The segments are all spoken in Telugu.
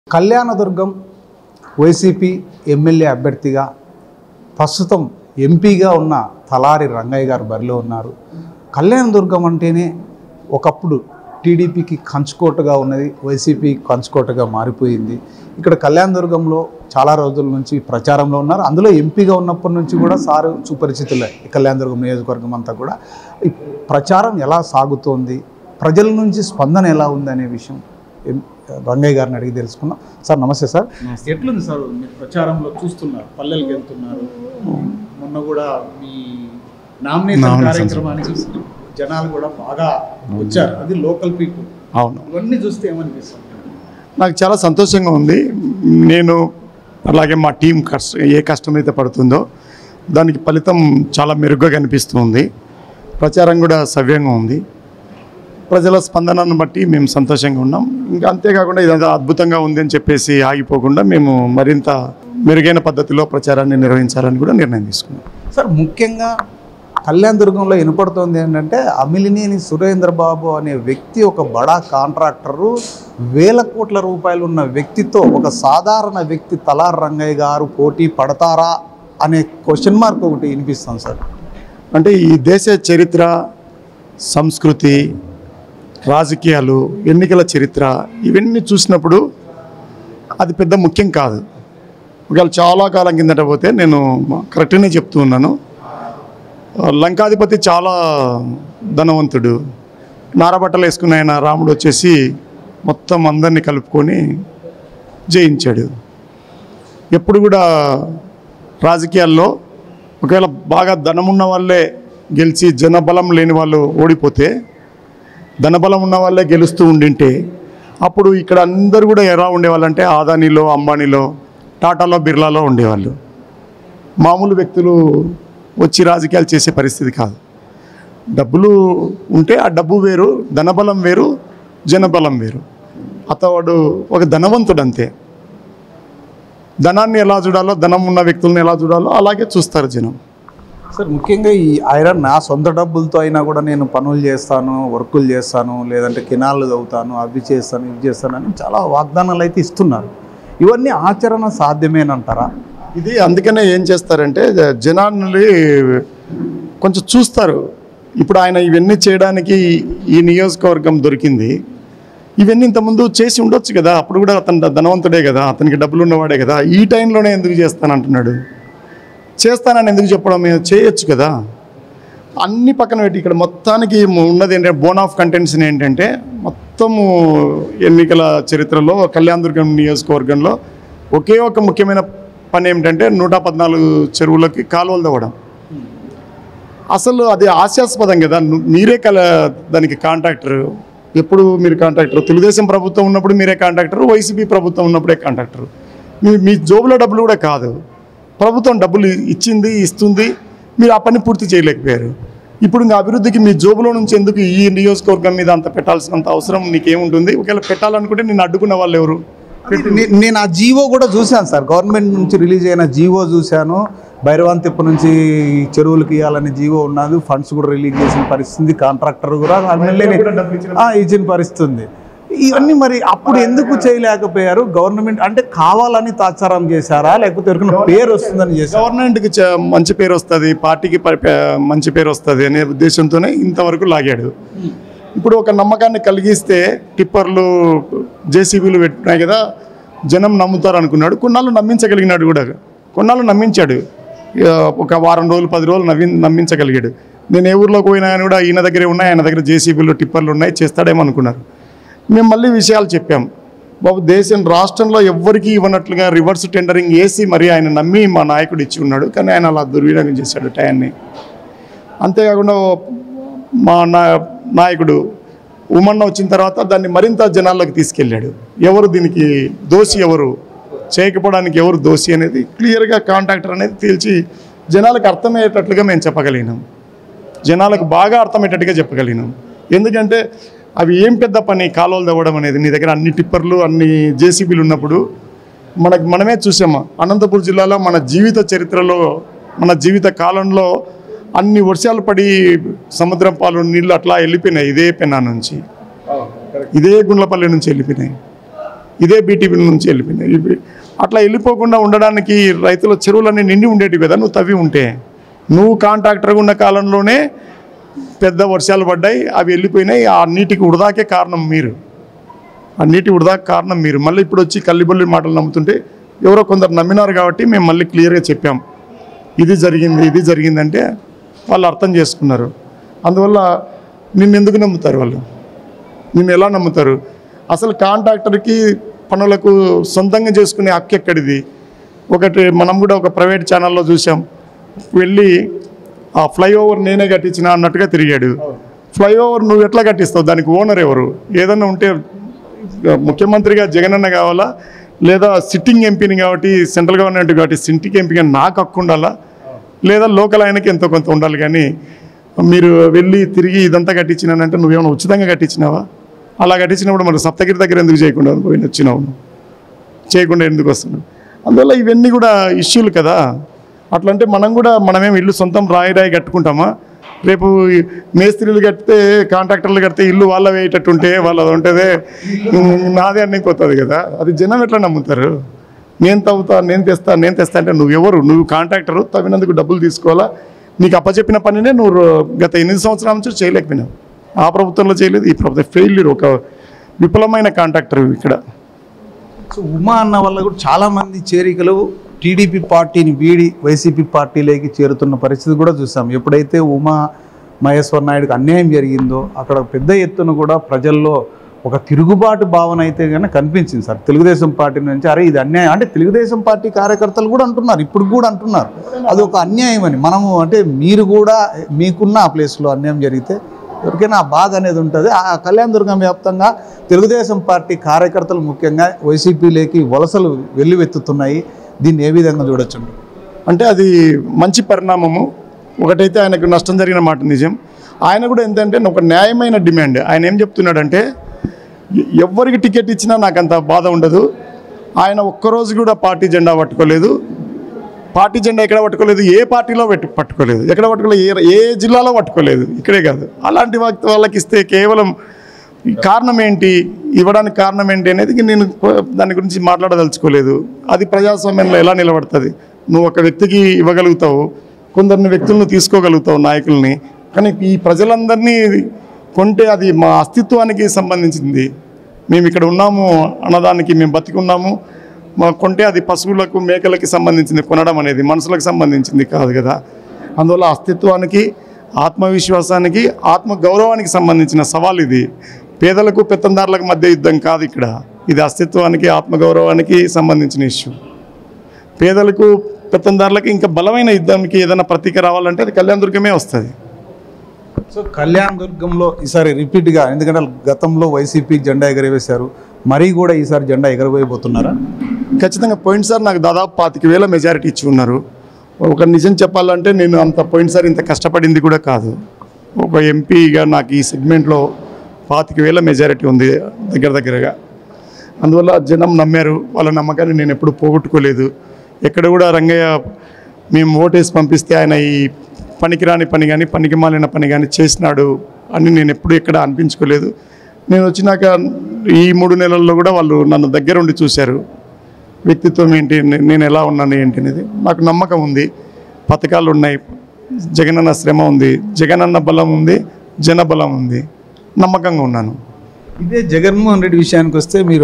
కళ్యాణదుర్గం వైసీపీ ఎమ్మెల్యే అభ్యర్థిగా ప్రస్తుతం ఎంపీగా ఉన్న తలారి రంగయ్య గారు బరిలో ఉన్నారు. కళ్యాణదుర్గం అంటేనే ఒకప్పుడు టీడీపీకి కంచుకోటగా ఉన్నది, వైసీపీ కంచుకోటగా మారిపోయింది. ఇక్కడ కళ్యాణదుర్గంలో చాలా రోజుల నుంచి ప్రచారంలో ఉన్నారు. అందులో ఎంపీగా ఉన్నప్పటి నుంచి కూడా సారు సుపరిచితులే. కళ్యాణదుర్గం నియోజకవర్గం అంతా కూడా ఈ ప్రచారం ఎలా సాగుతోంది, ప్రజల నుంచి స్పందన ఎలా ఉంది అనే విషయం రంగయ్య గారిని అడిగి తెలుసుకున్నాం. సార్ నమస్తే సార్. ఎట్లుంది సార్ మీరు ప్రచారంలో చూస్తున్నారు, పల్లెలకు వెళ్తున్నారు, మొన్న కూడా మీ నామినేషన్ కార్యక్రమానికి జనాలు కూడా బాగా వచ్చారు, అది లోకల్ పీపుల్. అవును, ఇవన్నీ చూస్తే ఏమనిపిస్తుంది? నాకు చాలా సంతోషంగా ఉంది. నేను అలాగే మా టీం ఏ కష్టం అయితే పడుతుందో దానికి ఫలితం చాలా మెరుగ్గా కనిపిస్తుంది. ప్రచారం కూడా సవ్యంగా ఉంది. ప్రజల స్పందనను బట్టి మేము సంతోషంగా ఉన్నాం. ఇంకా అంతేకాకుండా ఇదంతా అద్భుతంగా ఉంది అని చెప్పేసి ఆగిపోకుండా మేము మరింత మెరుగైన పద్ధతిలో ప్రచారాన్ని నిర్వహించాలని కూడా నిర్ణయం తీసుకున్నాం. సార్ ముఖ్యంగా కళ్యాణదుర్గంలో వినపడుతోంది ఏంటంటే అమిలినేని సురేంద్రబాబు అనే వ్యక్తి ఒక బడా కాంట్రాక్టరు, వేల కోట్ల రూపాయలు ఉన్న వ్యక్తితో ఒక సాధారణ వ్యక్తి తలారి రంగయ్య గారు పోటీ పడతారా అనే క్వశ్చన్ మార్క్ ఒకటి వినిపిస్తుంది సార్. అంటే ఈ దేశ చరిత్ర, సంస్కృతి, రాజకీయాలు, ఎన్నికల చరిత్ర ఇవన్నీ చూసినప్పుడు అది పెద్ద ముఖ్యం కాదు. ఒకవేళ చాలా కాలం కిందట పోతే నేను కరెక్ట్గానే చెప్తూ ఉన్నాను, లంకాధిపతి చాలా ధనవంతుడు, నారబట్టలు వేసుకున్న ఆయన రాముడు వచ్చేసి మొత్తం అందరినీ కలుపుకొని జయించాడు. ఎప్పుడు కూడా రాజకీయాల్లో ఒకవేళ బాగా ధనమున్న వాళ్ళే గెలిచి జనబలం లేని వాళ్ళు ఓడిపోతే, ధనబలం ఉన్న వాళ్ళే గెలుస్తూ ఉండింటే అప్పుడు ఇక్కడ అందరూ కూడా ఎలా ఉండేవాళ్ళంటే ఆదానీలో, అంబానీలో, టాటాలో, బిర్లాలో ఉండేవాళ్ళు. మామూలు వ్యక్తులు వచ్చి రాజకీయాలు చేసే పరిస్థితి కాదు. డబ్బులు ఉంటే ఆ డబ్బు వేరు, ధనబలం వేరు, జనబలం వేరు. అతడు ఒక ధనవంతుడు అంతే. ధనాన్ని ఎలా చూడాలో, ధనం ఉన్న వ్యక్తులను ఎలా చూడాలో అలాగే చూస్తారు జనం. సార్ ముఖ్యంగా ఈ ఐరన్ నా సొంత డబ్బులతో అయినా కూడా నేను పనులు చేస్తాను, వర్కులు చేస్తాను, లేదంటే కెనాళ్ళు చదువుతాను, అవి చేస్తాను, ఇవి చేస్తాను అని చాలా వాగ్దానాలు అయితే ఇస్తున్నారు. ఇవన్నీ ఆచరణ సాధ్యమేనంటారా? ఇది అందుకనే ఏం చేస్తారంటే జనాన్ని కొంచెం చూస్తారు. ఇప్పుడు ఆయన ఇవన్నీ చేయడానికి ఈ నియోజకవర్గం దొరికింది. ఇవన్నీ ఇంతకుముందు చేసి ఉండొచ్చు కదా, అప్పుడు కూడా అతను ధనవంతుడే కదా, అతనికి డబ్బులు ఉన్నవాడే కదా. ఈ టైంలోనే ఎందుకు చేస్తానంటున్నాడు? చేస్తానని ఎందుకు చెప్పడం? చేయొచ్చు కదా. అన్ని పక్కన పెట్టి ఇక్కడ మొత్తానికి ఉన్నది ఏంటంటే బోన్ ఆఫ్ కంటెన్షన్ ఏంటంటే మొత్తము ఎన్నికల చరిత్రలో కళ్యాణదుర్గం నియోజకవర్గంలో ఒకే ఒక ముఖ్యమైన పని ఏమిటంటే 114 చెరువులకి కాలువలు తవ్వడం. అసలు అది హాస్యాస్పదం కదా. మీరే దానికి కాంట్రాక్టరు. ఎప్పుడు మీరు కాంట్రాక్టర్? తెలుగుదేశం ప్రభుత్వం ఉన్నప్పుడు మీరే కాంట్రాక్టరు, వైసీపీ ప్రభుత్వం ఉన్నప్పుడే కాంట్రాక్టరు. మీ జోబులో డబ్బులు కూడా కాదు, ప్రభుత్వం డబ్బులు ఇచ్చింది, ఇస్తుంది, మీరు ఆ పని పూర్తి చేయలేకపోయారు. ఇప్పుడు ఇంకా అభివృద్ధికి మీ జోబులో నుంచి ఎందుకు ఈ నియోజకవర్గం మీద అంత పెట్టాల్సినంత అవసరం నీకేముంటుంది? ఒకవేళ పెట్టాలనుకుంటే నేను అడ్డుకున్న వాళ్ళు ఎవరు? నేను ఆ జీవో కూడా చూశాను సార్, గవర్నమెంట్ నుంచి రిలీజ్ అయిన జీవో చూశాను. భైరవాంతిప్ప నుంచి చెరువులకు ఇవ్వాలని జీవో ఉన్నది, ఫండ్స్ కూడా రిలీజ్ చేసిన పరిస్థితి, కాంట్రాక్టర్ కూడా ఇచ్చిన పరిస్థితి. ఇవన్నీ మరి అప్పుడు ఎందుకు చేయలేకపోయారు? గవర్నమెంట్ అంటే కావాలని తాత్సారం చేశారా, లేకపోతే ఎవరికైనా పేరు వస్తుందని చేశారు? గవర్నమెంట్కి మంచి పేరు వస్తుంది, పార్టీకి మంచి పేరు వస్తుంది అనే ఉద్దేశంతోనే ఇంతవరకు లాగాడు. ఇప్పుడు ఒక నమ్మకాన్ని కలిగిస్తే టిప్పర్లు, జేసీబీలు పెట్టినాయి కదా, జనం నమ్ముతారు అనుకున్నాడు. కొన్నాళ్ళు నమ్మించగలిగినాడు కూడా, కొన్నాళ్ళు నమ్మించాడు. ఒక వారం రోజులు, 10 రోజులు నమ్మించగలిగాడు. నేను ఏ ఊర్లోకి పోయినా కానీ కూడా ఈయన దగ్గరే ఉన్నాయి, ఆయన దగ్గర జేసీబీలు, టిప్పర్లు ఉన్నాయి, చేస్తాడేమో అనుకున్నారు. మేము మళ్ళీ విషయాలు చెప్పాం. బాబు, రాష్ట్రంలో ఎవ్వరికీ ఇవ్వనట్లుగా రివర్స్ టెండరింగ్ వేసి మరి ఆయన నమ్మి మా నాయకుడు ఇచ్చి ఉన్నాడు. కానీ ఆయన అలా దుర్వినియోగం చేశాడు టయాన్ని. అంతేకాకుండా మా నాయకుడు ఉమన్న వచ్చిన తర్వాత దాన్ని మరింత జనాల్లోకి తీసుకెళ్ళాడు. ఎవరు దీనికి దోషి, ఎవరు చేయకపోవడానికి ఎవరు దోషి అనేది క్లియర్గా కాంట్రాక్టర్ అనేది తేల్చి జనాలకు అర్థమయ్యేటట్లుగా మేము చెప్పగలిగినాం. జనాలకు బాగా అర్థమయ్యేటట్టుగా చెప్పగలిగినాం. ఎందుకంటే అవి ఏం పెద్ద పని కాలువలు తవ్వడం అనేది. నీ దగ్గర అన్ని టిప్పర్లు, అన్ని జేసీబీలు ఉన్నప్పుడు మనమే చూసాము. అనంతపురం జిల్లాలో మన జీవిత చరిత్రలో, మన జీవిత కాలంలో అన్ని వర్షాలు పడి సముద్రం పాలు నీళ్ళు అట్లా వెళ్ళిపోయినాయి. ఇదే పెన్నా నుంచి, ఇదే గుండ్లపల్లి నుంచి వెళ్ళిపోయినాయి. ఇదే బీటీపీ నుంచి వెళ్ళిపోయినాయి. అట్లా వెళ్ళిపోకుండా ఉండడానికి రైతుల చెరువులన్నీ నిండి ఉండేటివి కదా నువ్వు తవ్వి ఉంటే. నువ్వు కాంట్రాక్టర్గా ఉన్న కాలంలోనే పెద్ద వర్షాలు పడ్డాయి, అవి వెళ్ళిపోయినాయి. ఆ నీటికి వృధాకే కారణం మీరు, ఆ నీటి వృధాకి కారణం మీరు. మళ్ళీ ఇప్పుడు వచ్చి కల్లిబొల్లి మాటలు నమ్ముతుంటే ఎవరో కొందరు నమ్మినారు కాబట్టి మేము మళ్ళీ క్లియర్గా చెప్పాం ఇది జరిగిందంటే వాళ్ళు అర్థం చేసుకున్నారు. అందువల్ల నిన్ను ఎందుకు నమ్ముతారు వాళ్ళు? నిన్ను ఎలా నమ్ముతారు? అసలు కాంట్రాక్టర్కి పనులకు సొంతంగా చేసుకునే హక్కు ఎక్కడిది? ఒకటి మనం కూడా ఒక ప్రైవేట్ ఛానల్లో చూసాం, వెళ్ళి ఆ ఫ్లైఓవర్ నేనే కట్టించిన అన్నట్టుగా తిరిగాడు. ఫ్లైఓవర్ నువ్వు ఎట్లా కట్టిస్తావు? దానికి ఓనర్ ఎవరు? ఏదన్నా ఉంటే ముఖ్యమంత్రిగా జగనన్న కావాలా, లేదా సిట్టింగ్ ఎంపీని కాబట్టి సెంట్రల్ గవర్నమెంట్ కాబట్టి సిట్టింగ్ ఎంపీగా నాకు హక్కు ఉండాలా, లేదా లోకల్ ఆయనకి ఎంతో కొంత ఉండాలి. కానీ మీరు వెళ్ళి తిరిగి ఇదంతా కట్టించినానంటే నువ్వేమైనా ఉచితంగా కట్టించినావా? అలా కట్టించినప్పుడు మరి సప్తగిరి దగ్గర ఎందుకు చేయకుండా వచ్చినావు? చేయకుండా ఎందుకు వస్తున్నావు? అందువల్ల ఇవన్నీ కూడా ఇష్యూలు కదా. అట్లంటే మనమేం ఇల్లు సొంతం రాయి కట్టుకుంటామా? రేపు మేస్త్రీలు కడితే కాంట్రాక్టర్లు కడితే ఇల్లు వాళ్ళ వేయేటట్టుంటే వాళ్ళది ఉంటుందే నాదే అనిపోతుంది కదా. అది జనం ఎట్లా నమ్ముతారు? నేను తవ్వుతా, నేను తెస్తా అంటే నువ్వెవరు? నువ్వు కాంట్రాక్టరు, తవ్వినందుకు డబ్బులు తీసుకోవాలా? నీకు అప్పచెప్పిన పనినే నువ్వు గత 8 సంవత్సరాల నుంచి చేయలేకపోయినావు. ఆ ప్రభుత్వంలో చేయలేదు, ఈ ప్రభుత్వం ఫెయిల్యూర్. ఒక విఫలమైన కాంట్రాక్టర్ ఇక్కడ. సో ఉమా అన్న వల్ల కూడా చాలామంది చేరికలు టీడీపీ పార్టీని వీడి వైసీపీ పార్టీలోకి చేరుతున్న పరిస్థితి కూడా చూసాం. ఎప్పుడైతే ఉమా మహేశ్వర్ నాయుడుకి అన్యాయం జరిగిందో అక్కడ పెద్ద ఎత్తున కూడా ప్రజల్లో ఒక తిరుగుబాటు భావన అయితే కానీ కనిపించింది సార్ తెలుగుదేశం పార్టీ నుంచి. అరే ఇది అన్యాయం అంటే తెలుగుదేశం పార్టీ కార్యకర్తలు కూడా అంటున్నారు, ఇప్పుడు కూడా అంటున్నారు అది ఒక అన్యాయం అని. మనము అంటే మీరు కూడా మీకున్న ఆ ప్లేస్లో అన్యాయం జరిగితే ఎవరికైనా ఆ బాధ అనేది ఉంటుంది. ఆ కళ్యాణదుర్గం వ్యాప్తంగా తెలుగుదేశం పార్టీ కార్యకర్తలు ముఖ్యంగా వైసీపీలోకి వలసలు వెల్లువెత్తుతున్నాయి. దీన్ని ఏ విధంగా చూడొచ్చు? అంటే అది మంచి పరిణామము. ఒకటైతే ఆయనకు నష్టం జరిగిన మాట నిజం. ఆయన కూడా ఏంటంటే ఒక న్యాయమైన డిమాండ్. ఆయన ఏం చెప్తున్నాడంటే ఎవరికి టికెట్ ఇచ్చినా నాకు అంత బాధ ఉండదు. ఆయన ఒక్కరోజు కూడా పార్టీ జెండా పట్టుకోలేదు. పార్టీ జెండా ఎక్కడ పట్టుకోలేదు, ఏ పార్టీలో పట్టుకోలేదు, ఎక్కడ పట్టుకోలేదు, ఏ జిల్లాలో పట్టుకోలేదు, ఇక్కడే కాదు. అలాంటి వాళ్ళకి ఇస్తే కేవలం కారణం ఏంటి, ఇవ్వడానికి కారణం ఏంటి అనేది నేను దాని గురించి మాట్లాడదలుచుకోలేదు. అది ప్రజాస్వామ్యంలో ఎలా నిలబడుతుంది? నువ్వు ఒక వ్యక్తికి ఇవ్వగలుగుతావు, కొందరిని వ్యక్తులను తీసుకోగలుగుతావు, నాయకుల్ని. కానీ ఈ ప్రజలందరినీ కొంటే అది మా అస్తిత్వానికి సంబంధించింది. మేము ఇక్కడ ఉన్నాము అన్నదానికి, మేము బతికున్నాము మా కొంటే అది పశువులకు మేకలకి సంబంధించింది. కొనడం అనేది మనుషులకు సంబంధించింది కాదు కదా. అందువల్ల అస్తిత్వానికి, ఆత్మవిశ్వాసానికి, ఆత్మగౌరవానికి సంబంధించిన సవాల్ ఇది. పేదలకు పెత్తందారులకు మధ్య యుద్ధం కాదు ఇక్కడ. ఇది అస్తిత్వానికి, ఆత్మగౌరవానికి సంబంధించిన ఇష్యూ. పేదలకు పెత్తందారులకు ఇంకా బలమైన యుద్ధానికి ఏదైనా ప్రతీక రావాలంటే అది కళ్యాణదుర్గమే వస్తుంది. సో కళ్యాణదుర్గంలో ఈసారి రిపీట్గా, ఎందుకంటే గతంలో వైసీపీ జెండా ఎగరవేశారు, మరీ కూడా ఈసారి జెండా ఎగరవేయబోతున్నారా? ఖచ్చితంగా. పోయినసారి నాకు దాదాపు 25,000 మెజారిటీ ఇచ్చి ఉన్నారు. ఒక నిజం చెప్పాలంటే నేను అంత పోయినసారి ఇంత కష్టపడింది కూడా కాదు. ఒక ఎంపీగా నాకు ఈ సెగ్మెంట్లో 25,000 మెజారిటీ ఉంది దగ్గరగా. అందువల్ల జనం నమ్మారు. వాళ్ళ నమ్మకాన్ని నేను ఎప్పుడు పోగొట్టుకోలేదు. ఎక్కడ కూడా రంగయ్య మేము ఓటేసి పంపిస్తే ఆయన ఈ పనికిరాని పని కానీ పనికి మాలిన పని కానీ చేసినాడు అని నేను ఎప్పుడు ఎక్కడ అనిపించుకోలేదు. నేను వచ్చినాక ఈ 3 నెలల్లో కూడా వాళ్ళు నన్ను దగ్గరుండి చూశారు. వ్యక్తిత్వం ఏంటి, నేను ఎలా ఉన్నాను ఏంటి అనేది నాకు నమ్మకం ఉంది. పథకాలు ఉన్నాయి, జగనన్న శ్రమ ఉంది, జగనన్న బలం ఉంది, జన బలం ఉంది. నమ్మకంగా ఉన్నాను. ఇదే జగన్మోహన్ రెడ్డి విషయానికి వస్తే, మీరు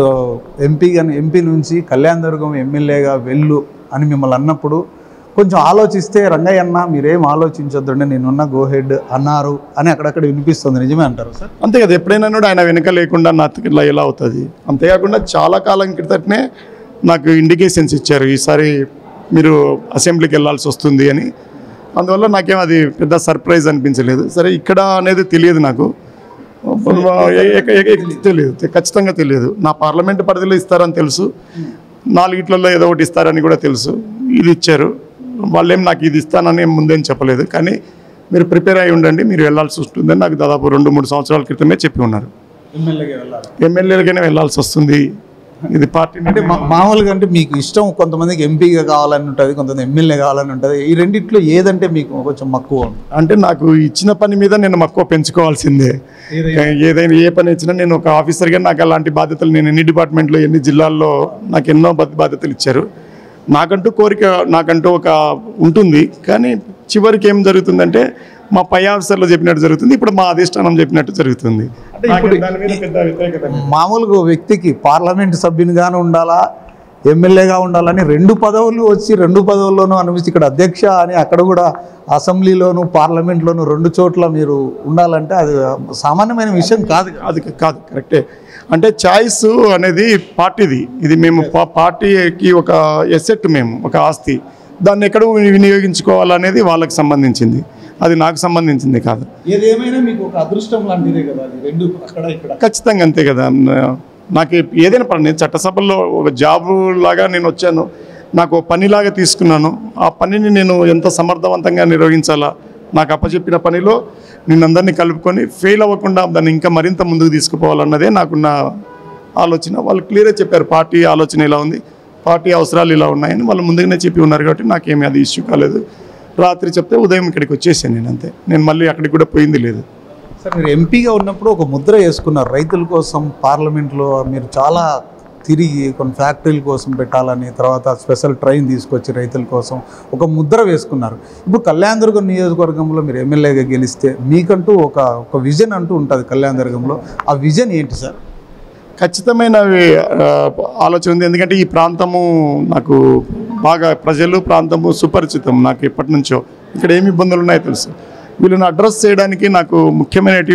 ఎంపీ నుంచి కళ్యాణదుర్గం ఎమ్మెల్యేగా వెళ్ళు అని మిమ్మల్ని అన్నప్పుడు కొంచెం ఆలోచిస్తే, రంగయ్య అన్న మీరేం ఆలోచించొద్దండి, నేనున్న గో హెడ్ అన్నారు అని అక్కడక్కడ వినిపిస్తుంది. నిజమే అంటారు సార్? అంతే కదా. ఎప్పుడైనా కూడా ఆయన వెనక లేకుండా నాకు ఇలా ఎలా అవుతుంది? అంతేకాకుండా చాలా కాలం క్రితనే నాకు ఇండికేషన్స్ ఇచ్చారు, ఈసారి మీరు అసెంబ్లీకి వెళ్ళాల్సి వస్తుంది అని. అందువల్ల నాకేం అది పెద్ద సర్ప్రైజ్ అనిపించలేదు. సరే ఇక్కడ అనేది తెలియదు నాకు, తెలియదు, ఖచ్చితంగా తెలియదు. నా పార్లమెంటు పరిధిలో ఇస్తారని తెలుసు, 4 ఇట్లలో ఏదో ఒకటి ఇస్తారని కూడా తెలుసు. ఇది ఇచ్చారు, వాళ్ళేం నాకు ఇది ఇస్తానని ముందేం చెప్పలేదు. కానీ మీరు ప్రిపేర్ అయి ఉండండి, మీరు వెళ్ళాల్సి వస్తుందని నాకు దాదాపు 2-3 సంవత్సరాల క్రితమే చెప్పి ఉన్నారు. ఎమ్మెల్యేలకైనా వెళ్ళాల్సి వస్తుంది ఇది పార్టీ అంటే మామూలుగా అంటే మీకు ఇష్టం, కొంతమందికి ఎంపీగా కావాలని ఉంటుంది, కొంతమంది ఎమ్మెల్యే కావాలని ఉంటుంది. ఈ రెండిట్లో ఏదంటే మీకు కొంచెం మక్కువ? అంటే నాకు ఇచ్చిన పని మీద నేను మక్కువ పెంచుకోవాల్సిందే. ఏదైనా ఏ పని ఇచ్చినా నేను ఒక ఆఫీసర్గా నాకు అలాంటి బాధ్యతలు, నేను ఎన్ని డిపార్ట్మెంట్లో ఎన్ని జిల్లాల్లో నాకు ఎన్నో బాధ్యతలు ఇచ్చారు. నాకంటూ కోరిక, నాకంటూ ఒక ఉంటుంది. కానీ చివరికి ఏం జరుగుతుందంటే మా పై ఆఫీసర్లు చెప్పినట్టు జరుగుతుంది, ఇప్పుడు మా అధిష్టానం చెప్పినట్టు జరుగుతుంది. మామూలుగా వ్యక్తికి పార్లమెంట్ సభ్యునిగానే ఉండాలా, ఎమ్మెల్యేగా ఉండాలని 2 పదవులు వచ్చి 2 పదవుల్లోనూ అనిపిస్తే, ఇక్కడ అధ్యక్ష అని అక్కడ కూడా అసెంబ్లీలోను పార్లమెంట్లోను 2 చోట్ల మీరు ఉండాలంటే అది సామాన్యమైన విషయం కాదు. అది కాదు, కరెక్టే. అంటే చాయిస్ అనేది పార్టీది. ఇది మేము పార్టీకి ఒక ఎసెట్, మేము ఒక ఆస్తి. దాన్ని ఎక్కడ వినియోగించుకోవాలనేది వాళ్ళకి సంబంధించింది, అది నాకు సంబంధించింది కాదు. ఏదేమైనా మీకు ఒక అదృష్టం లాంటిదే కదా అది, 2 అక్కడ ఇక్కడ. ఖచ్చితంగా అంతే కదా. నాకు ఏదైనా పని, నేను చట్టసభల్లో ఒక జాబ్ లాగా నేను వచ్చాను, నాకు పనిలాగా తీసుకున్నాను. ఆ పనిని నేను ఎంత సమర్థవంతంగా నిర్వహించాలా, నాకు అప్పచెప్పిన పనిలో నిన్నందరినీ కలుపుకొని ఫెయిల్ అవ్వకుండా దాన్ని ఇంకా మరింత ముందుకు తీసుకుపోవాలన్నదే నాకున్న ఆలోచన. వాళ్ళు క్లియర్గా చెప్పారు, పార్టీ ఆలోచన ఇలా ఉంది, పార్టీ అవసరాలు ఇలా ఉన్నాయని వాళ్ళు ముందుగానే చెప్పి ఉన్నారు. కాబట్టి నాకేమీ అది ఇష్యూ కాలేదు. రాత్రి చెప్తే ఉదయం ఇక్కడికి వచ్చేసాను నేను, అంతే. నేను మళ్ళీ అక్కడికి కూడా పోయింది లేదు. సార్, మీరు ఎంపీగా ఉన్నప్పుడు ఒక ముద్ర వేసుకున్నారు రైతుల కోసం. పార్లమెంట్లో మీరు చాలా తిరిగి కొన్ని ఫ్యాక్టరీల కోసం పెట్టాలని, తర్వాత స్పెషల్ ట్రైన్ తీసుకొచ్చి రైతుల కోసం ఒక ముద్ర వేసుకున్నారు. ఇప్పుడు కళ్యాణదుర్గం నియోజకవర్గంలో మీరు ఎమ్మెల్యేగా గెలిస్తే మీకంటూ ఒక విజన్ అంటూ ఉంటుంది కళ్యాణదుర్గంలో. ఆ విజన్ ఏంటి సార్? ఖచ్చితమైన ఆలోచన ఉంది. ఎందుకంటే ఈ ప్రాంతము నాకు బాగా, ప్రజలు ప్రాంతము సుపరిచితం నాకు ఎప్పటి నుంచో. ఇక్కడ ఏమి ఇబ్బందులు ఉన్నాయో తెలుసు. వీళ్ళని అడ్రస్ చేయడానికి నాకు ముఖ్యమైనవి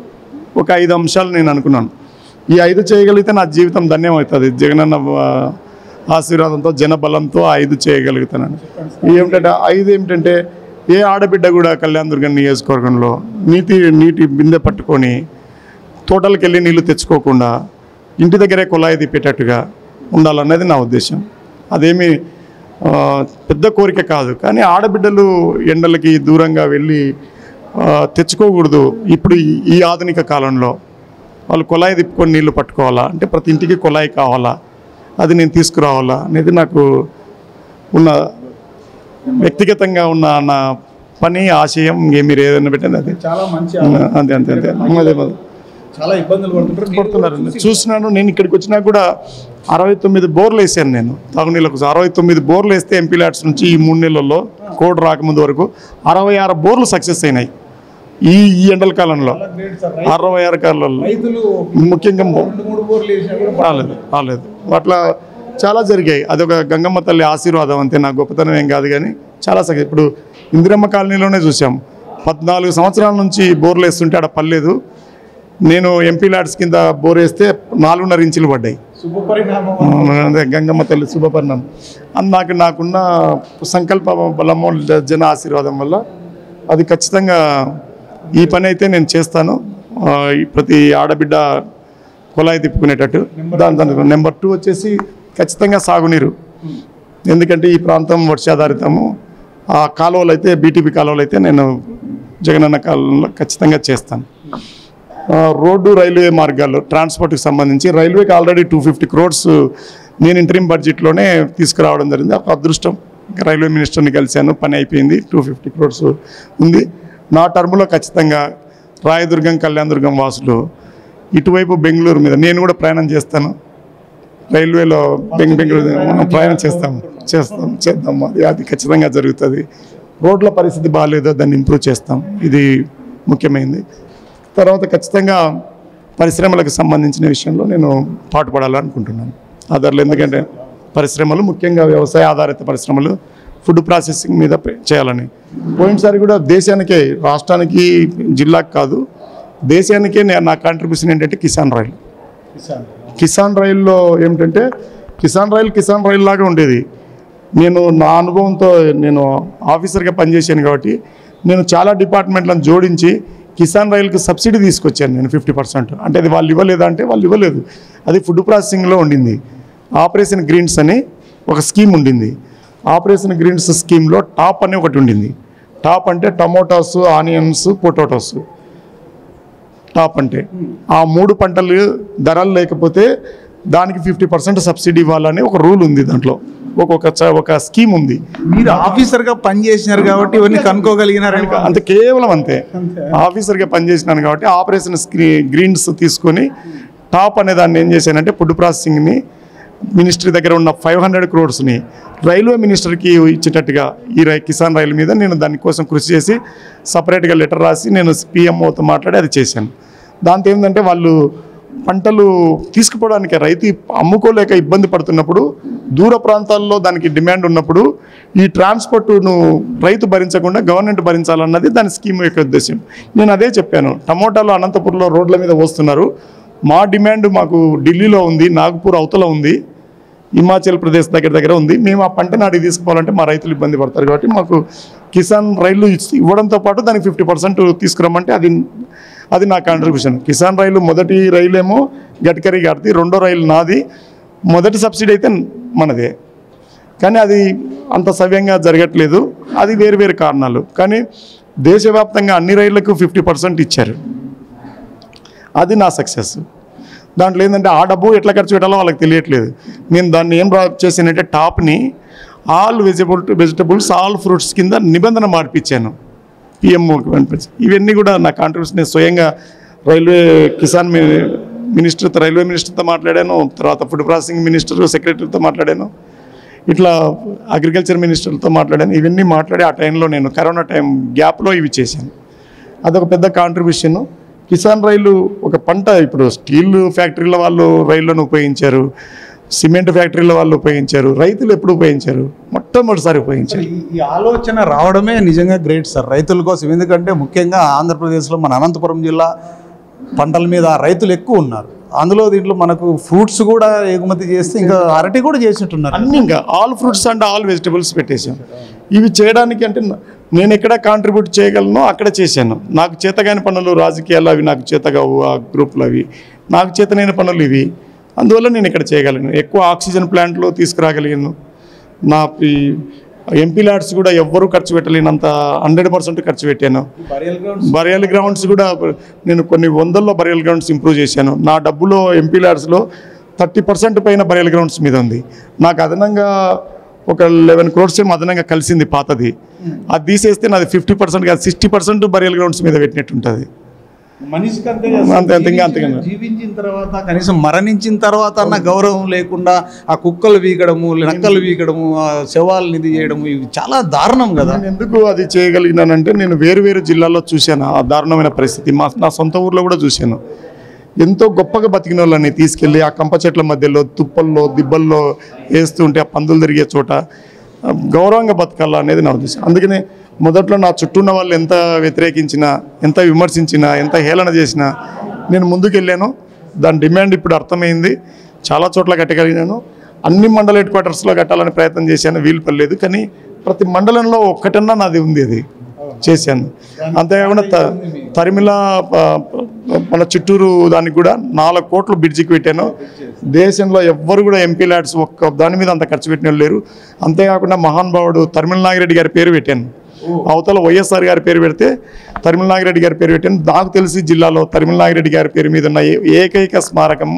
ఒక 5 అంశాలు నేను అనుకున్నాను. ఈ 5 చేయగలిగితే నా జీవితం ధన్యమవుతుంది. జగనన్న ఆశీర్వాదంతో, జనబలంతో 5 చేయగలుగుతానని. ఏమిటంటే 5 ఏమిటంటే, ఏ ఆడబిడ్డ కూడా కళ్యాణదుర్గం నియోజకవర్గంలో నీటి బిందె పట్టుకొని తోటలకు వెళ్ళి నీళ్లు తెచ్చుకోకుండా ఇంటి దగ్గరే కుళాయి తిప్పేటట్టుగా ఉండాలన్నది నా ఉద్దేశం. అదేమి పెద్ద కోరిక కాదు. కానీ ఆడబిడ్డలు ఎండలకి దూరంగా వెళ్ళి తెచ్చుకోకూడదు. ఇప్పుడు ఈ ఆధునిక కాలంలో వాళ్ళు కుళాయి తిప్పుకొని నీళ్లు పట్టుకోవాలా అంటే ప్రతి ఇంటికి కుళాయి కావాలా, అది నేను తీసుకురావాలా అనేది నాకు ఉన్న వ్యక్తిగతంగా ఉన్న నా పని, ఆశయం. మీరు ఏదైనా పెట్టండి, అది చాలా మంచి అంతే అంతే అంతే. చాలా ఇబ్బందులు పడుతున్నారు చూసినాను. నేను ఇక్కడికి వచ్చినా కూడా 69 బోర్లు వేసాను నేను తాగునీళ్ళకు. 69 బోర్లు వేస్తే ఎంపీ ల్యాడ్స్ నుంచి ఈ 3 నెలల్లో కోడ్ రాకముందు వరకు 66 బోర్లు సక్సెస్ అయినాయి ఈ ఎండల కాలంలో. 66 కాలంలో ముఖ్యంగా రాలేదు. అట్లా చాలా జరిగాయి. అదొక గంగమ్మ తల్లి ఆశీర్వాదం అంతే, నా గొప్పతనం ఏం కాదు. కానీ చాలా సగం ఇప్పుడు ఇందిరమ్మ కాలనీలోనే చూసాం, 14 సంవత్సరాల నుంచి బోర్లు వేస్తుంటే ఆడ పర్లేదు. నేను ఎంపీ ల్యాడ్స్ కింద బోర్ వేస్తే 4.5 ఇంచులు పడ్డాయి. అదే గంగమ్మ తల్లి శుభపరిణామం. నాకున్న సంకల్ప బలము, జన ఆశీర్వాదం వల్ల అది ఖచ్చితంగా ఈ పని అయితే నేను చేస్తాను. ప్రతి ఆడబిడ్డ కుళాయి తిప్పుకునేటట్టు. దాని నెంబర్ 2 వచ్చేసి ఖచ్చితంగా సాగునీరు. ఎందుకంటే ఈ ప్రాంతం వర్షాధారితము. ఆ కాలువలు అయితే, బీటీపీ కాలువలు అయితే నేను జగనన్న కాలంలో ఖచ్చితంగా చేస్తాను. రోడ్డు, రైల్వే మార్గాలు, ట్రాన్స్పోర్ట్కి సంబంధించి రైల్వేకి ఆల్రెడీ 250 crores నేను ఇంటరిమ్ బడ్జెట్లోనే తీసుకురావడం జరిగింది. ఒక అదృష్టం, రైల్వే మినిస్టర్ని కలిశాను, పని అయిపోయింది. 250 crores ఉంది. నా టర్మ్లో ఖచ్చితంగా రాయదుర్గం, కళ్యాణదుర్గం వాసులు ఇటువైపు బెంగళూరు మీద నేను కూడా ప్రయాణం చేస్తాను. రైల్వేలో బెంగళూరు ప్రయాణం చేద్దాం. అది ఖచ్చితంగా జరుగుతుంది. రోడ్ల పరిస్థితి బాగాలేదో దాన్ని ఇంప్రూవ్ చేస్తాం, ఇది ముఖ్యమైనది. తర్వాత ఖచ్చితంగా పరిశ్రమలకు సంబంధించిన విషయంలో నేను పాటుపడాలనుకుంటున్నాను. ఆధార్లు, ఎందుకంటే పరిశ్రమలు ముఖ్యంగా వ్యవసాయ ఆధారిత పరిశ్రమలు, ఫుడ్ ప్రాసెసింగ్ మీద చేయాలని. పోయినసారి కూడా దేశానికే, రాష్ట్రానికి, జిల్లాకు కాదు, దేశానికే నా కాంట్రిబ్యూషన్ ఏంటంటే కిసాన్ రైల్లో ఏమిటంటే కిసాన్ రైల్ లాగా ఉండేది. నేను నా అనుభవంతో, నేను ఆఫీసర్గా పనిచేశాను కాబట్టి నేను చాలా డిపార్ట్మెంట్లను జోడించి కిసాన్ రైల్కి సబ్సిడీ తీసుకొచ్చాను నేను 50%. అంటే అది వాళ్ళు ఇవ్వలేదా అంటే వాళ్ళు ఇవ్వలేదు, అది ఫుడ్ ప్రాసెసింగ్లో ఉండింది. ఆపరేషన్ గ్రీన్స్ అని ఒక స్కీమ్ ఉండింది. ఆపరేషన్ గ్రీన్స్ స్కీమ్లో టాప్ అని ఒకటి ఉండింది. టాప్ అంటే టమోటాస్, ఆనియన్స్, పొటాటోస్. టాప్ అంటే ఆ 3 పంటలు ధరలు లేకపోతే దానికి 50% సబ్సిడీ ఇవ్వాలని ఒక రూల్ ఉంది, దాంట్లో ఒక స్కీమ్ ఉంది. మీరు ఆఫీసర్గా పనిచేసినారు కాబట్టి ఇవన్నీ కనుక్కోగలిగినారని అంత కేవలం అంతే. ఆఫీసర్గా పనిచేసినాను కాబట్టి ఆపరేషన్ గ్రీన్స్ తీసుకొని టాప్ అనే దాన్ని ఏం చేశానంటే ఫుడ్ ప్రాసెసింగ్ని మినిస్ట్రీ దగ్గర ఉన్న 500 crores రైల్వే మినిస్టర్కి ఇచ్చేటట్టుగా ఈ కిసాన్ రైలు మీద నేను దానికోసం కృషి చేసి సపరేట్గా లెటర్ రాసి నేను పిఎంఓతో మాట్లాడి అది చేశాను. దాంతో ఏంటంటే వాళ్ళు పంటలు తీసుకుపోవడానికి రైతు అమ్ముకోలేక ఇబ్బంది పడుతున్నప్పుడు దూర ప్రాంతాల్లో దానికి డిమాండ్ ఉన్నప్పుడు ఈ ట్రాన్స్పోర్ట్ను రైతు భరించకుండా గవర్నమెంట్ భరించాలన్నది దాని స్కీమ్ యొక్క ఉద్దేశం. నేను అదే చెప్పాను. టమోటాలు అనంతపురంలో రోడ్ల మీద వస్తున్నారు, మా డిమాండ్ మాకు ఢిల్లీలో ఉంది, నాగపూర్ అవతల ఉంది, హిమాచల్ ప్రదేశ్ దగ్గర ఉంది. మేము ఆ పంటను అడిగి తీసుకోవాలంటే మా రైతులు ఇబ్బంది పడతారు కాబట్టి మాకు కిసాన్ రైలు ఇవ్వడంతో పాటు దానికి 50% తీసుకురమ్మంటే అది నా కాంట్రిబ్యూషన్. కిసాన్ రైలు మొదటి రైలు ఏమో గడ్కరీ గారిది, రెండో రైలు నాది, మొదటి సబ్సిడీ అయితే మనదే. కానీ అది అంత సవ్యంగా జరగట్లేదు, అది వేరు కారణాలు. కానీ దేశవ్యాప్తంగా అన్ని రైళ్లకు 50% ఇచ్చారు, అది నా సక్సెస్. దాంట్లో ఏంటంటే ఆ డబ్బు ఎట్లా ఖర్చు పెట్టాలో వాళ్ళకి తెలియట్లేదు. నేను దాన్ని ఏం చేశానంటే టాప్ని ఆల్ వెజిటబుల్స్ ఆల్ ఫ్రూట్స్ కింద నిబంధన మార్పించాను, పిఎంఓకి పంపించి. ఇవన్నీ కూడా నా కాంట్రిబ్యూషన్. నేను స్వయంగా రైల్వే కిసాన్ మినిస్టర్తో రైల్వే మినిస్టర్తో మాట్లాడాను, తర్వాత ఫుడ్ ప్రాసెసింగ్ మినిస్టర్ సెక్రటరీతో మాట్లాడాను, ఇట్లా అగ్రికల్చర్ మినిస్టర్తో మాట్లాడాను. ఇవన్నీ మాట్లాడి ఆ టైంలో నేను కరోనా టైం గ్యాప్లో ఇవి చేశాను. అదొక పెద్ద కాంట్రిబ్యూషన్. కిసాన్ రైలు ఒక పంట, ఇప్పుడు స్టీల్ ఫ్యాక్టరీల వాళ్ళు రైళ్లను ఉపయోగించారు, సిమెంట్ ఫ్యాక్టరీల వాళ్ళు ఉపయోగించారు, రైతులు ఎప్పుడు ఉపయోగించారు? మొట్టమొదటిసారి ఉపయోగించారు. ఈ ఆలోచన రావడమే నిజంగా గ్రేట్ సార్ రైతుల కోసం. ఎందుకంటే ముఖ్యంగా ఆంధ్రప్రదేశ్లో మన అనంతపురం జిల్లా పంటల మీద రైతులు ఎక్కువ ఉన్నారు. అందులో దీంట్లో మనకు ఫ్రూట్స్ కూడా ఎగుమతి చేస్తే ఇంకా అరటి కూడా చేసినట్టున్నారు. అన్ని ఇంకా all fruits and all vegetables పెట్టేశాం. ఇవి చేయడానికి అంటే నేను ఎక్కడ కాంట్రిబ్యూట్ చేయగలను అక్కడ చేశాను. నాకు చేతగాని పనులు రాజకీయాలు అవి నాకు చేతగావు, ఆ గ్రూపులు అవి నాకు చేతనైన పనులు ఇవి. అందువల్ల నేను ఇక్కడ చేయగలను. ఎక్కువ ఆక్సిజన్ ప్లాంట్లు తీసుకురాగలిగాను. నా ఎంపీ ల్యాడ్స్ కూడా ఎవ్వరూ ఖర్చు పెట్టలేనంత 100% ఖర్చు పెట్టాను. బరియల్ గ్రౌండ్స్ కూడా నేను కొన్ని వందల్లో బరియల్ గ్రౌండ్స్ ఇంప్రూవ్ చేశాను. నా డబ్బులో ఎంపీ ల్యాడ్స్లో 30% పైన బరియల్ గ్రౌండ్స్ మీద ఉంది. నాకు అదనంగా ఒక 11 crores ఏమో అదనంగా కలిసింది పాతది. అది తీసేస్తే నాది 50% కాదు 60% బరియల్ గ్రౌండ్స్ మీద పెట్టినట్టు ఉంటుంది. జీవించిన తర్వాత కనీసం మరణించిన తర్వాత అన్న గౌరవం లేకుండా ఆ కుక్కలు వీగడము, నక్కలు వీగడము, ఆ శవాలు నిధి చేయడము, ఇవి చాలా దారుణం కదా. ఎందుకు అది చేయగలిగినానంటే నేను వేరు జిల్లాల్లో చూశాను ఆ దారుణమైన పరిస్థితి. నా సొంత ఊర్లో కూడా చూశాను. ఎంతో గొప్పగా బతికిన వాళ్ళని తీసుకెళ్ళి ఆ కంప చెట్ల మధ్యలో తుప్పల్లో దిబ్బల్లో వేస్తుంటే ఆ పందులు తిరిగే చోట గౌరవంగా బతకాలా అనేది నా ఉద్దేశం. అందుకనే మొదట్లో నా చుట్టూ ఉన్న వాళ్ళు ఎంత వ్యతిరేకించినా, ఎంత విమర్శించినా, ఎంత హేళన చేసినా నేను ముందుకు వెళ్ళాను. దాని డిమాండ్ ఇప్పుడు అర్థమైంది. చాలా చోట్ల కట్టగలిగినాను. అన్ని మండల హెడ్ క్వార్టర్స్లో కట్టాలని ప్రయత్నం చేశాను, వీలు పడలేదు. కానీ ప్రతి మండలంలో ఒక్కటన్నా నాది ఉంది, అది చేశాను. అంతేకాకుండా తరిమిల మన చిత్తూరు దానికి కూడా 4 కోట్లు బ్రిడ్జికి పెట్టాను. దేశంలో ఎవ్వరు కూడా ఎంపీ ల్యాడ్స్ ఒక్క దాని మీద అంత ఖర్చు పెట్టిన లేరు. అంతేకాకుండా మహానుభావుడు తరిమిల నాగిరెడ్డి గారి పేరు పెట్టాను. అవతల వైఎస్ఆర్ గారి పేరు పెడితే తరిమిల నాగిరెడ్డి గారి పేరు పెట్టాను. నాకు తెలిసి జిల్లాలో తరిమిల నాగిరెడ్డి గారి పేరు మీద ఉన్న ఏకైక స్మారకం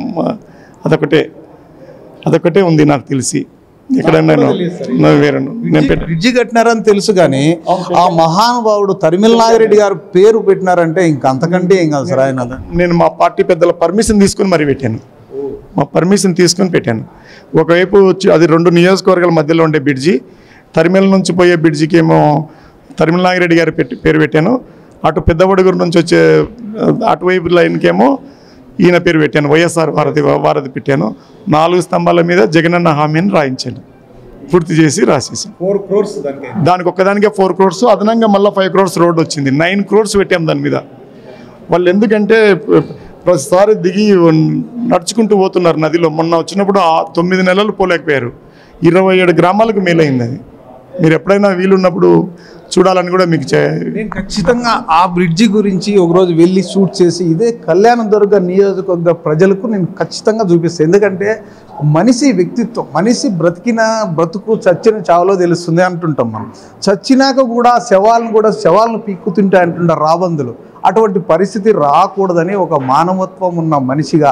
అదొకటే ఉంది నాకు తెలిసి. ఎక్కడైనా బ్రిడ్జి కట్టినారని తెలుసు, కానీ ఆ మహానుభావుడు తరిమిల నాగిరెడ్డి గారు పేరు పెట్టినారంటే ఇంకా అంతకంటే ఏం కాదు సార్. ఆయన నేను మా పార్టీ పెద్దల పర్మిషన్ తీసుకుని మరి పెట్టాను. మా పర్మిషన్ తీసుకొని పెట్టాను. ఒకవైపు అది 2 నియోజకవర్గాల మధ్యలో ఉండే బ్రిడ్జి, తరిమిల నుంచి పోయే బ్రిడ్జికి ఏమో తరిమిల నాగిరెడ్డి గారి పేరు పెట్టాను. అటు పెద్దవడుగురు నుంచి వచ్చే అటువైపు లైన్కేమో ఈయన పేరు పెట్టాను, వైఎస్ఆర్ వారధి పెట్టాను. 4 స్తంభాల మీద జగనన్న హామీని రాయించాను, పూర్తి చేసి రాసేసాను. 4 crores దానికి ఒక్కదానికే 4 crores, అదనంగా మళ్ళీ 5 crores రోడ్డు వచ్చింది. 9 crores పెట్టాం దాని మీద. వాళ్ళు ఎందుకంటే ప్రతిసారి దిగి నడుచుకుంటూ పోతున్నారు నదిలో. మొన్న వచ్చినప్పుడు 9 నెలలు పోలేకపోయారు. 27 గ్రామాలకు మేలైంది. అది మీరు ఎప్పుడైనా వీలున్నప్పుడు చూడాలని కూడా మీకు నేను ఖచ్చితంగా ఆ బ్రిడ్జి గురించి ఒకరోజు వెళ్ళి షూట్ చేసి ఇదే కళ్యాణదుర్గ నియోజకవర్గ ప్రజలకు నేను ఖచ్చితంగా చూపిస్తాను. ఎందుకంటే మనిషి వ్యక్తిత్వం, మనిషి బ్రతుకు చచ్చిన చావులో తెలుస్తుంది అంటుంటాం మనం. చచ్చినాక కూడా శవాలను పీక్కుతుంటే అంటుంటారు రాబందులు. అటువంటి పరిస్థితి రాకూడదని ఒక మానవత్వం ఉన్న మనిషిగా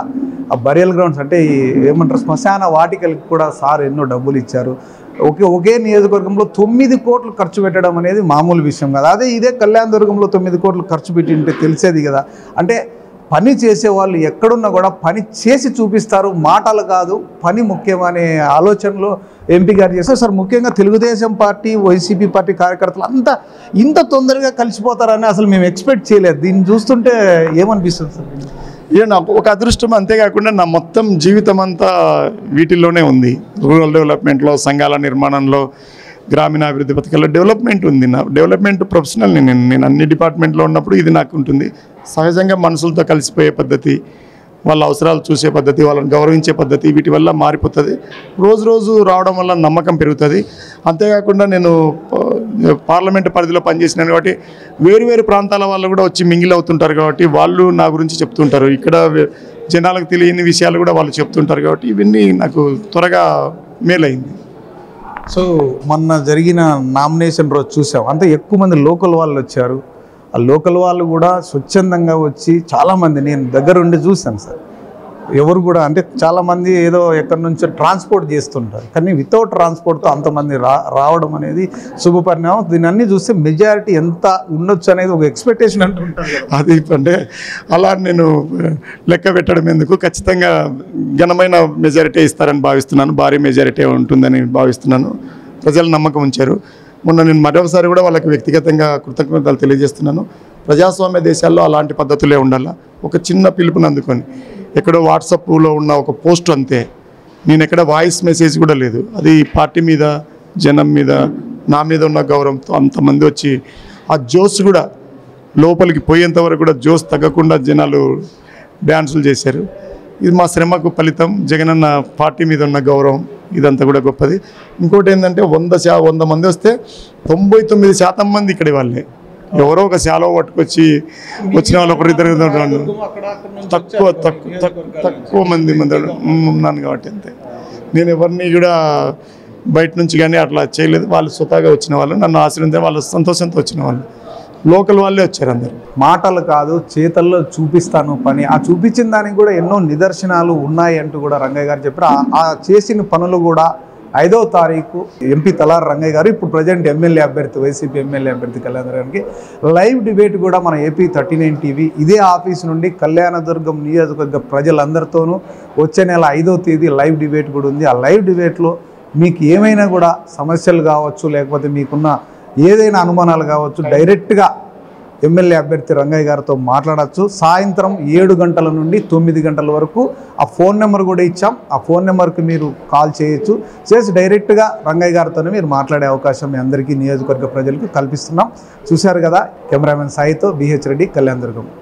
ఆ బరియల్ గ్రౌండ్స్ అంటే ఏమంటారు శ్మశాన వాటికలకి కూడా సార్ ఎన్నో డబ్బులు ఇచ్చారు. ఒకే నియోజకవర్గంలో 9 కోట్లు ఖర్చు పెట్టడం అనేది మామూలు విషయం కదా. అదే ఇదే కళ్యాణదుర్గంలో 9 కోట్లు ఖర్చు పెట్టింటే తెలిసేది కదా. అంటే పని చేసే వాళ్ళు ఎక్కడున్నా కూడా పని చేసి చూపిస్తారు, మాటలు కాదు, పని ముఖ్యమనే ఆలోచనలో ఎంపీ గారు చేస్తారు. సార్ ముఖ్యంగా తెలుగుదేశం పార్టీ వైసీపీ పార్టీ కార్యకర్తలు అంతా ఇంత తొందరగా కలిసిపోతారని అసలు మేము ఎక్స్పెక్ట్ చేయలేదు. దీన్ని చూస్తుంటే ఏమనిపిస్తుంది సార్? నాకు ఒక అదృష్టం, అంతేకాకుండా నా మొత్తం జీవితం అంతా వీటిల్లోనే ఉంది. రూరల్ డెవలప్మెంట్లో, సంఘాల నిర్మాణంలో, గ్రామీణాభివృద్ధి పథకాల్లో డెవలప్మెంట్ ఉంది. నా డెవలప్మెంట్ ప్రొఫెషనల్ నేను అన్ని డిపార్ట్మెంట్లో ఉన్నప్పుడు ఇది నాకు ఉంటుంది. సహజంగా మనుషులతో కలిసిపోయే పద్ధతి, వాళ్ళ అవసరాలు చూసే పద్ధతి, వాళ్ళని గౌరవించే పద్ధతి, వీటి వల్ల మారిపోతుంది. రోజు రోజు రావడం వల్ల నమ్మకం పెరుగుతుంది. అంతేకాకుండా నేను పార్లమెంటు పరిధిలో పనిచేసినాను కాబట్టి వేరు ప్రాంతాల వాళ్ళు కూడా వచ్చి మింగిల్ అవుతుంటారు కాబట్టి వాళ్ళు నా గురించి చెప్తుంటారు. ఇక్కడ జనాలకు తెలియని విషయాలు కూడా వాళ్ళు చెప్తుంటారు కాబట్టి ఇవన్నీ నాకు త్వరగా మేలైంది. సో మొన్న జరిగిన నామినేషన్ రోజు చూసాం, అంత ఎక్కువ మంది లోకల్ వాళ్ళు వచ్చారు. ఆ లోకల్ వాళ్ళు కూడా స్వచ్ఛందంగా వచ్చి చాలామంది, నేను దగ్గరుండి చూశాను సార్, ఎవరు కూడా అంటే చాలామంది ఏదో ఎక్కడి నుంచో ట్రాన్స్పోర్ట్ చేస్తుంటారు, కానీ వితౌట్ ట్రాన్స్పోర్ట్తో అంతమంది రావడం అనేది శుభపరిణామం. దీన్ని అన్నీ చూస్తే మెజారిటీ ఎంత ఉండొచ్చు అనేది ఒక ఎక్స్పెక్టేషన్ అంటుంటారు. అది అంటే అలా నేను లెక్క పెట్టడం ఎందుకు, ఖచ్చితంగా ఘనమైన మెజారిటీ ఇస్తారని భావిస్తున్నాను, భారీ మెజారిటీ ఉంటుందని భావిస్తున్నాను. ప్రజలు నమ్మకం ఉంచారు. మొన్న నేను మరొకసారి కూడా వాళ్ళకి వ్యక్తిగతంగా కృతజ్ఞతలు తెలియజేస్తున్నాను. ప్రజాస్వామ్య దేశాల్లో అలాంటి పద్ధతులే ఉండాలి. ఒక చిన్న పిలుపుని అందుకొని ఎక్కడో వాట్సాప్లో ఉన్న ఒక పోస్ట్ అంతే, నేను ఎక్కడ వాయిస్ మెసేజ్ కూడా లేదు. అది పార్టీ మీద, జనం మీద, నా మీద ఉన్న గౌరవంతో అంతమంది వచ్చి ఆ జోస్ కూడా లోపలికి పోయేంత వరకు కూడా జోస్ తగ్గకుండా జనాలు డ్యాన్సులు చేశారు. ఇది మా శ్రమకు ఫలితం. జగనన్న పార్టీ మీద ఉన్న గౌరవం ఇదంతా కూడా గొప్పది. ఇంకోటి ఏంటంటే 100 మంది వస్తే 99% మంది ఇక్కడి వాళ్ళే. ఎవరో ఒక శాలో పట్టుకొచ్చి వచ్చిన వాళ్ళు ఒకరిద్దరు తక్కువ మంది ఉన్నాను కాబట్టి అంతే. నేను ఎవరిని కూడా బయట నుంచి కానీ అట్లా చేయలేదు. వాళ్ళు స్వతహాగా వచ్చిన వాళ్ళు, నన్ను ఆశ్రయించే వాళ్ళు, సంతోషంతో వచ్చిన వాళ్ళు, లోకల్ వాళ్ళే వచ్చారు. అందరు మాటలు కాదు చేతల్లో చూపిస్తాను పని. ఆ చూపించిన దానికి కూడా ఎన్నో నిదర్శనాలు ఉన్నాయి అంటూ కూడా రంగయ్య గారు చెప్పారు. ఆ చేసిన పనులు కూడా 5వ తారీఖు ఎంపీ తలారి రంగయ్య గారు ఇప్పుడు ప్రజెంట్ ఎమ్మెల్యే అభ్యర్థి, వైసీపీ ఎమ్మెల్యే అభ్యర్థి కళ్యాణదుర్గానికి లైవ్ డిబేట్ కూడా మన ఏపీ 39 టీవీ ఇదే ఆఫీస్ నుండి కళ్యాణదుర్గం నియోజకవర్గ ప్రజలందరితోనూ వచ్చే నెల 5వ తేదీ లైవ్ డిబేట్ కూడా ఉంది. ఆ లైవ్ డిబేట్లో మీకు ఏమైనా కూడా సమస్యలు కావచ్చు, లేకపోతే మీకున్న ఏదైనా అనుమానాలు కావచ్చు, డైరెక్ట్గా ఎమ్మెల్యే అభ్యర్థి రంగయ్య గారితో మాట్లాడచ్చు. సాయంత్రం 7 గంటల నుండి 9 గంటల వరకు ఆ ఫోన్ నెంబర్ కూడా ఇచ్చాం. ఆ ఫోన్ నెంబర్కి మీరు కాల్ చేయొచ్చు. చేసి డైరెక్ట్గా రంగయ్య గారితోనే మీరు మాట్లాడే అవకాశం మీ అందరికీ నియోజకవర్గ ప్రజలకు కల్పిస్తున్నాం. చూశారు కదా, కెమెరామెన్ సాయితో BH రెడ్డి, కళ్యాణదుర్గం.